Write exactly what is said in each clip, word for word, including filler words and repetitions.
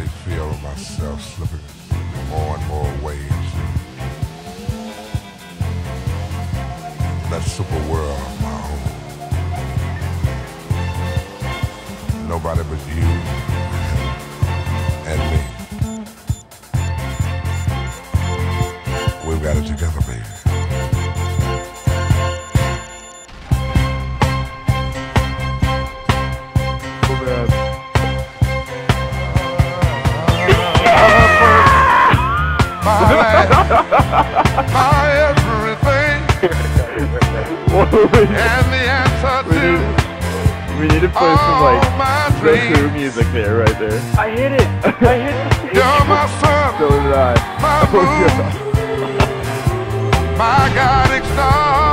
feel myself slipping more and more ways. That super world of my own. Nobody but you and me. We've got it together, baby. My everything and the answer to we need to play some like Goku music there, right there. I hit it! I hit it! You're my sun, So did I. my moon, my guiding star,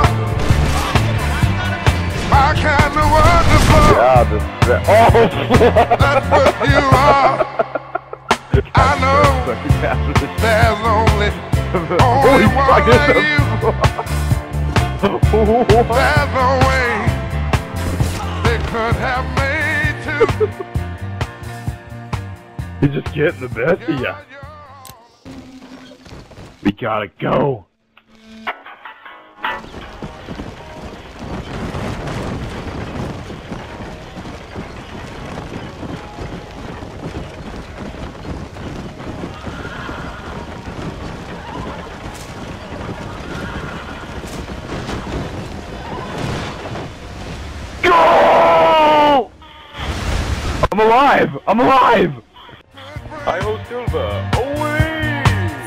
my kind of wonderful. Yeah, this oh That's what you are. I know there's only only one like you. There's no way they could have made two. He's just getting the best of ya. We gotta go. I'm alive! I'm alive! Ivo Silva, away!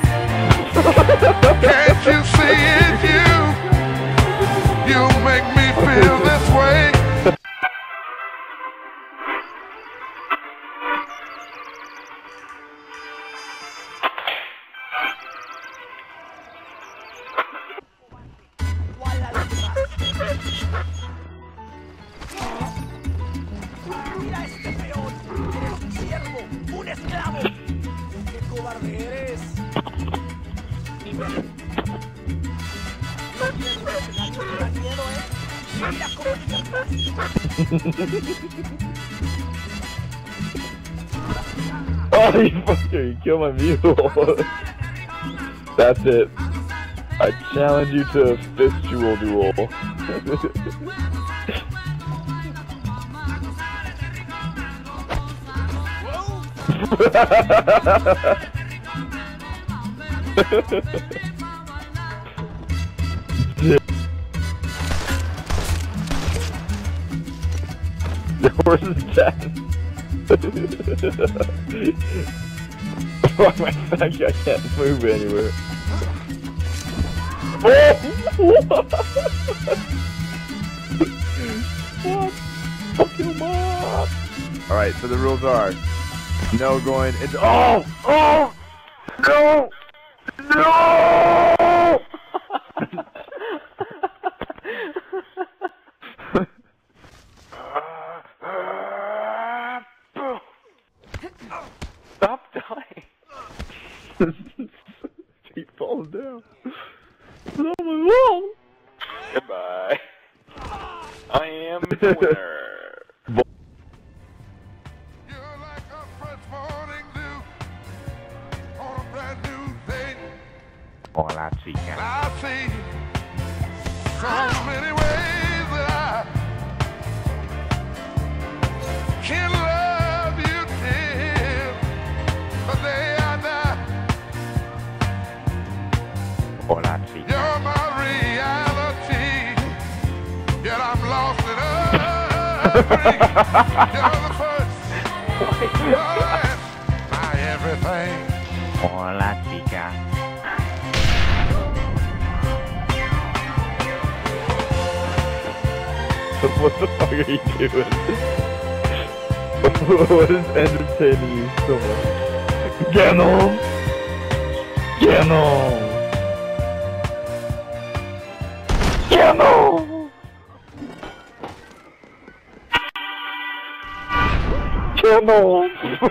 Can't you see it, you? You make me feel this way. Mira este peón, eres un siervo, un esclavo. ¡Qué cobarde eres! No te da miedo, ¿eh? Mira cómo Oh, you fucker, you killed my mule. That's it. I challenge you to a fistual duel. The horse is dead. Oh my god, I can't move anywhere. Oh! What? Fuck you, mom! Alright, so the rules are no going into. Oh! Oh! No! No! Stop dying! He falls down. It's on my wall! Goodbye. I am the winner. You're like a fresh morning dew on a brand new day. Hola, chica. I see so many ways that I can love you till the day I die. Hola, chica. You're my reality, yet I'm lost in a dream. You're the first, the last, my everything. Hola, chica. What the fuck are you doing? What is entertaining you so much? Ganon! Ganon! Ganon! Ganon!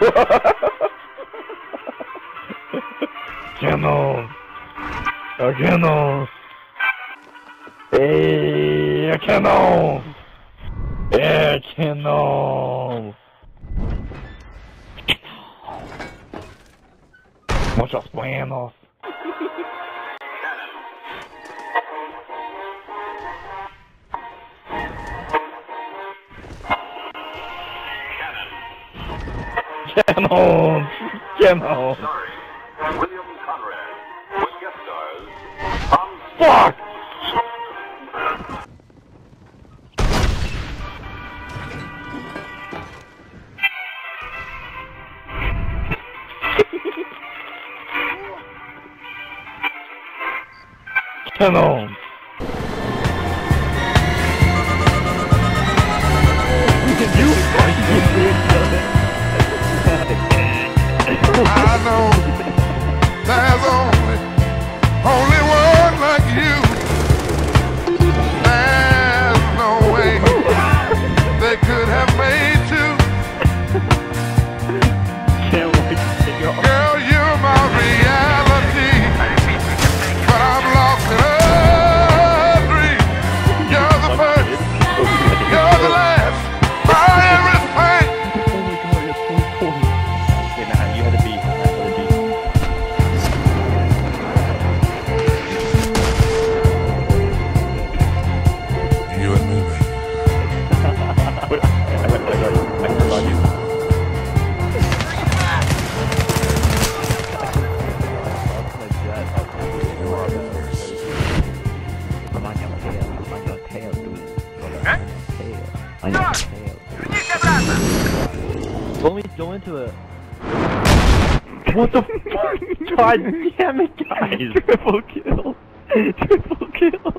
Ganon! Oh, Ganon! Hey, Ganon! Yeah, Ganon! Muchos buenos. Cannon! Cannon! Sorry, William Conrad. With guest stars, Tom Fuck! Cannon! You I know there's only, only one like you. There's no way they could have made two. can't wait to take off. Girl, you're my reality, but I'm lost in a dream. You're the first, you're the last, my everything. Oh my god, I got twenty-four. Okay, nah, you had to be. You had to be. You and me, baby. Wait, I got, I got, I forgot you. I'm on your tail. I'm on your tail, dude. Tail. On your tail. Let me go into it. What the fuck? God damn it, guys! Triple kill! Triple kill!